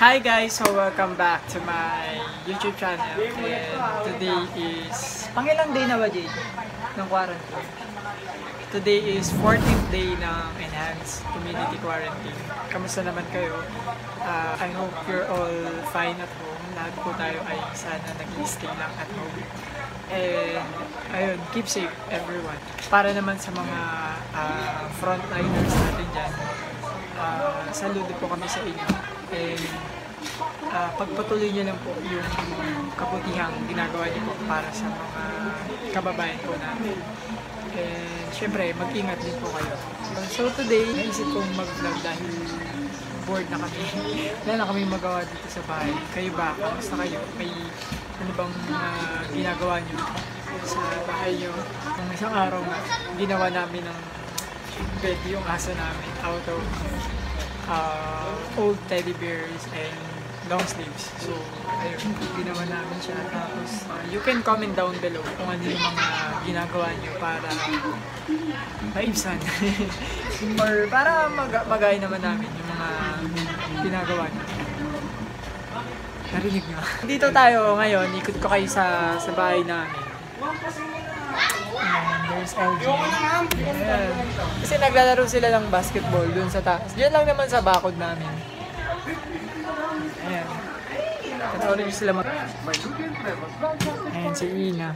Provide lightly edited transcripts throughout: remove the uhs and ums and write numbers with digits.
Hi guys, so welcome back to my YouTube channel. And today is pangilang day na ba, Jade? Ng quarantine. Today is 14th day ng enhanced community quarantine. Kamusta naman kayo? I hope you're all fine at home. Lahat po tayo ay sana nag-i-stay lang at home. And ayun, keep safe everyone. Para naman sa mga frontliners natin dyan, saludo po kami sa inyo. And pagpatuloy niyo lang po yung kabutihang ginagawa niyo po para sa mga kababayan po natin. And syempre, mag-ingat din po kayo. So today, naisip kong mag-vlog dahil bored na kami. Wala na kami magawa dito sa bahay. Kayo ba? Kamusta kayo? May ano bang ginagawa niyo sa bahay niyo? Nung isang araw na ginawa namin ng bed yung aso namin out of old teddy bears and long sleeves. So, ayun, ginawa namin siya. Tapos, you can comment down below kung ano yung mga ginagawa nyo para maibsan. Or para magaya naman namin yung mga ginagawa nyo. Narinig nyo? Dito tayo ngayon, ikot ko kayo sa bahay namin. And there's LG. Ayan. Kasi naglalaro sila ng basketball dun sa taas. Diyan lang naman sa bakod namin. Ayan. Katawin nyo sila mag... Ayan si Ina.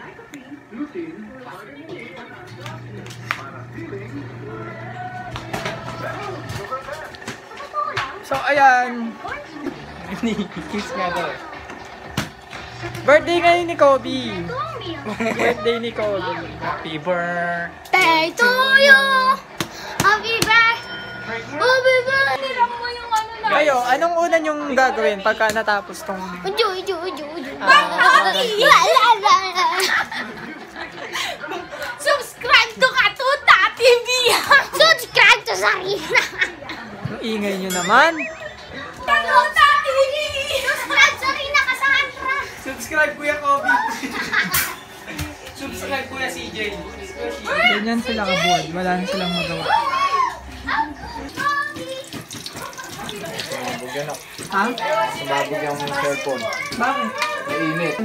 So, ayan. Kiss nga daw. Birthday ngayon ni Kobe. Birthday ni Kobe. Happy birthday to you. Happy birthday. Happy birthday. Kayo, anong una nyong gagawin pagka natapos tong... Uju. Subscribe to Katuta TV. Subscribe to Sarina. Ang ingay nyo naman. Katuta TV. Subscribe Sarina Cassandra. Subscribe Kuya Kobe. Subscribe Kuya CJ. Ganyan sila ka-board. Wala na silang magawa. Ha? Sumabog yung cellphone. Bakit? Mainit.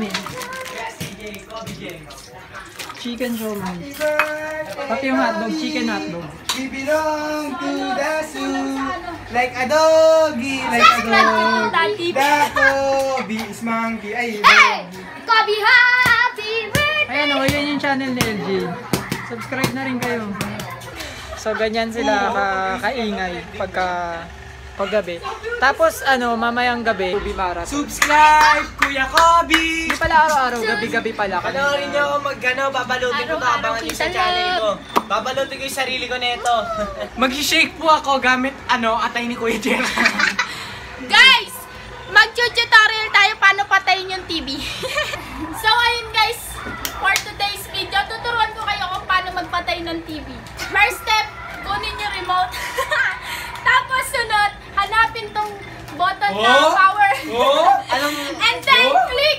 Chicken shawman. Pati yung hotdog, chicken hotdog. We belong to the zoo. Like a doggy, like a dog. The Kobe is monkey. Ay, Kobe, happy birthday. Ayan o, yan yung channel ni LG. Subscribe na rin kayo. So, ganyan sila kaingay paggabi. Tapos, mamayang gabi, Bimara. subscribe Kuya Kobe. Hindi pala araw-araw, gabi-gabi pala. Panoorin niyo ako babalutin ko to, abangan niyo sa channel ko. Babalutin ko yung sarili ko nito. Mag-shake po ako gamit atay ni Kuya Jer. Guys, mag-tutorial tayo paano patayin yung TV. So ayun guys, for today's video, tuturuan ko kayo kung paano magpatay ng TV. First step, kunin yung remote. Tapos sunod, hanapin tong button na power. And then click.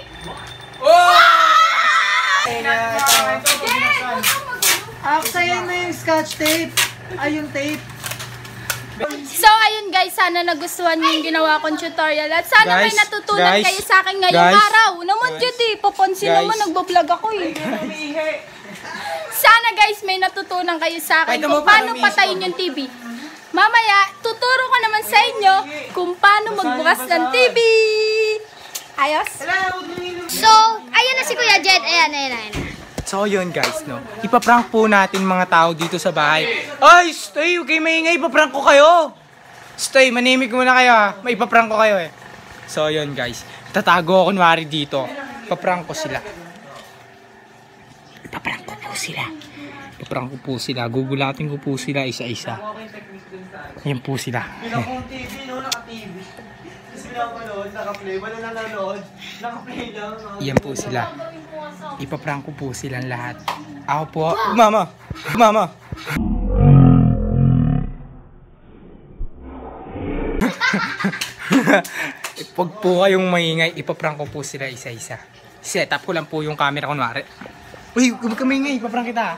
Sa'yo na yung scotch tape. Ay, yung tape. So ayun guys, sana nagustuhan niyo yung ginawa kong tutorial. At sana may natutunan kayo sa akin ngayong araw. Naman Judy, papansin naman nagbablog ako eh. Sana guys, may natutunan kayo sa akin kung paano patayin yung TV. Mamaya, tuturo ko naman sa inyo kung paano magbukas ng TV. Ayos? So, ayan na si Kuya Jed. Ayan. So yun guys, ipaprank po natin mga tao dito sa bahay. Ay, stay! Huwag kayo maingay, ipaprank ko kayo! Stay, manimik muna kayo ha. May ipaprank ko kayo eh. So yun guys, tatago ako kunwari dito. Ipaprank ko sila. Ipaprank ko po sila. Gugulatin ko po sila isa-isa. Yan po sila. Pinakong TV, naka-TV. Tapos pinapanood, naka-play. Wala nanonood, naka-play lang. Yan po sila. Ipaprank ko po silang lahat. Ako po. Mama! Pag po kayong maingay, ipaprank ko po sila isa-isa. Set up ko lang po yung camera kunwari. Uy, huwag ka maingay, ipaprank kita.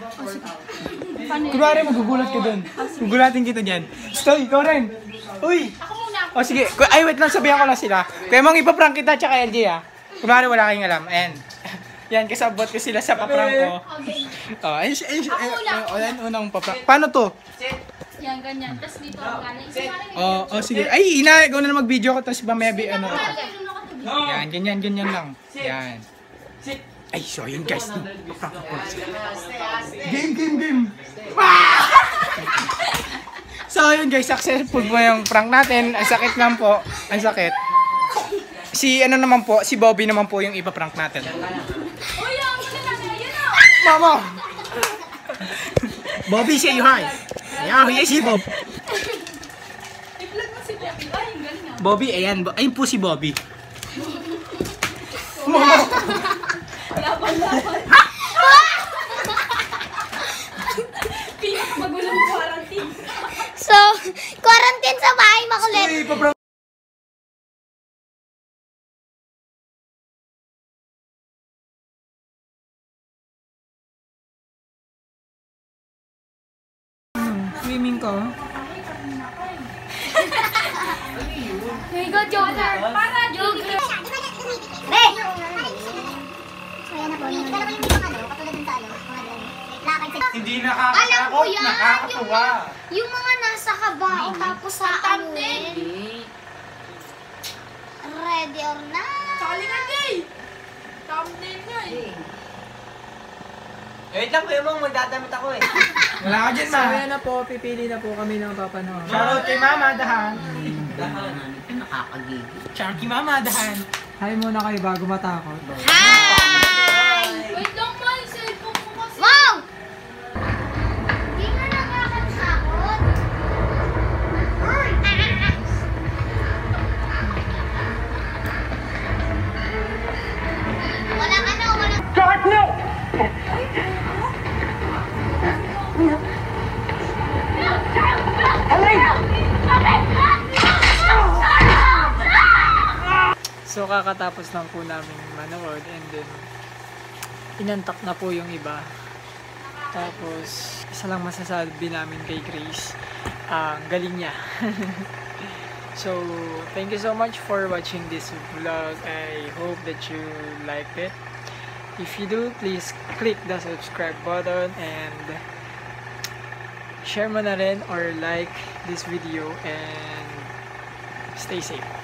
Kunwari magugulat ka dun. Gugulatin kita dyan. Stoy, ikaw rin. Uy! Ako muna. O sige, ay wait lang, sabihan ko lang sila. Kaya mong ipaprank kita tsaka LJ ah. Kumari wala kayong alam. Ayan. Yan, kasabot ko sila sa paprank ko. Okay. Oh, ayun, unang paprank. Paano to? Yan, ganyan. Tapos dito ang galing. Oh, sige. Ay, ikaw na mag-video ko, tapos maybe ano. Yan, ganyan lang. Yan. Ay, so yun guys. Paprank ko. Game. So yun guys, successful po yung prank natin. Ang sakit lang po. Ang sakit. Si ano naman po, si Bobby naman po yung ipaprank natin. Uy, ang yun na. Mama! Bobby, say hi! Ayan, yes si Bob. I-vlog mo si Bobby. Ay, ang galing ah. Bobby, ayan. Ayun po si Bobby. Mama! Laban. Pinakamagulong quarantine. So, quarantine sa bahay, makulit. Ay, paprank. Swimming ka? May go, Joker. Para Joker. Hey! So, yan na po. Hindi ka naman yung ano, katulad dun sa ano, lakad sa... Hindi Alam ko nakakatakot, yan, nakakatuwa. Yung mga nasa kabao, tapos sa ano, ready or not. Sali na, Jay. Thumbnail nga eh. Wait lang, kuya mong magdadamit ako eh. Wala ka dyan, So ma. yan na po, pipili na po kami ng papanood. Shoutout kay Mama, dahan. Nakakagigil. Shoutout kay Mama, dahan. Hi muna kayo bago matakot. Hi! Wait lang mo, yung cellphone mo kasi. Wow! Hindi na nakakatakot. Walang ano, walang... So kakatapos lang po namin manood and then inantak na po yung iba. Tapos isa lang masasabi namin kay Grace, ang galing niya. So thank you so much for watching this vlog. I hope that you liked it. If you do, please click the subscribe button and share mo na rin or like this video and stay safe.